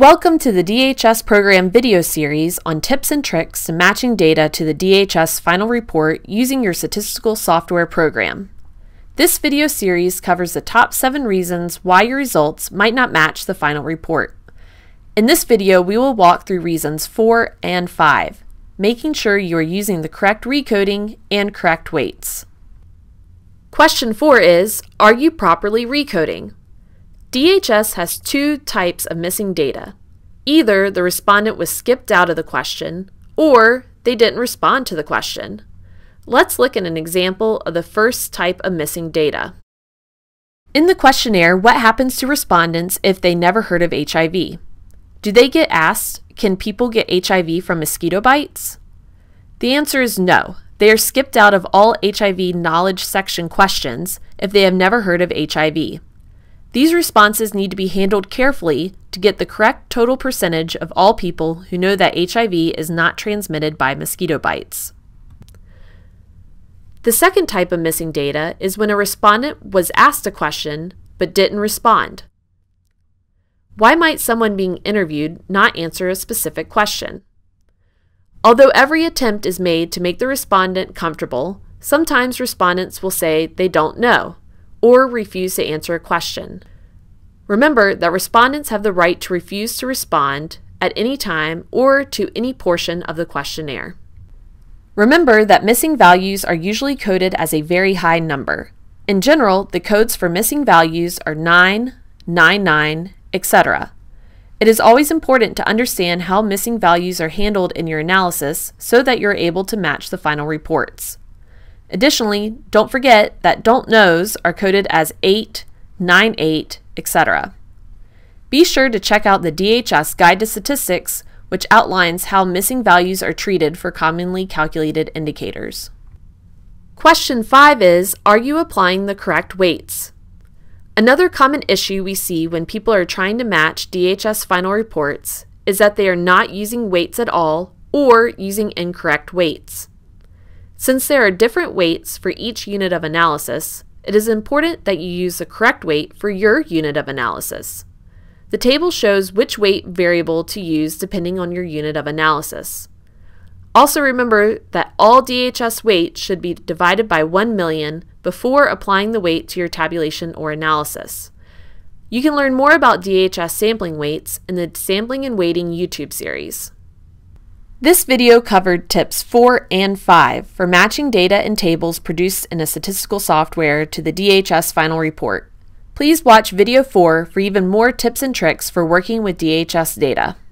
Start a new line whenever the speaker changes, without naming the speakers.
Welcome to the DHS Program video series on tips and tricks to matching data to the DHS Final Report using your statistical software program. This video series covers the top 7 reasons why your results might not match the final report. In this video, we will walk through reasons 4 and 5, making sure you are using the correct recoding and correct weights. Question 4 is, are you properly recoding? DHS has 2 types of missing data. Either the respondent was skipped out of the question, or they didn't respond to the question. Let's look at an example of the first type of missing data. In the questionnaire, what happens to respondents if they never heard of HIV? Do they get asked, can people get HIV from mosquito bites? The answer is no. They are skipped out of all HIV knowledge section questions if they have never heard of HIV. These responses need to be handled carefully to get the correct total percentage of all people who know that HIV is not transmitted by mosquito bites. The second type of missing data is when a respondent was asked a question but didn't respond. Why might someone being interviewed not answer a specific question? Although every attempt is made to make the respondent comfortable, sometimes respondents will say they don't know, or refuse to answer a question. Remember that respondents have the right to refuse to respond at any time or to any portion of the questionnaire. Remember that missing values are usually coded as a very high number. In general, the codes for missing values are 9, 99, etc. It is always important to understand how missing values are handled in your analysis so that you're able to match the final reports. Additionally, don't forget that don't knows are coded as 8, 98, etc. Be sure to check out the DHS Guide to Statistics, which outlines how missing values are treated for commonly calculated indicators. Question 5 is, are you applying the correct weights? Another common issue we see when people are trying to match DHS final reports is that they are not using weights at all or using incorrect weights. Since there are different weights for each unit of analysis, it is important that you use the correct weight for your unit of analysis. The table shows which weight variable to use depending on your unit of analysis. Also remember that all DHS weights should be divided by 1 million before applying the weight to your tabulation or analysis. You can learn more about DHS sampling weights in the Sampling and Weighting YouTube series. This video covered tips 4 and 5 for matching data and tables produced in a statistical software to the DHS final report. Please watch video 4 for even more tips and tricks for working with DHS data.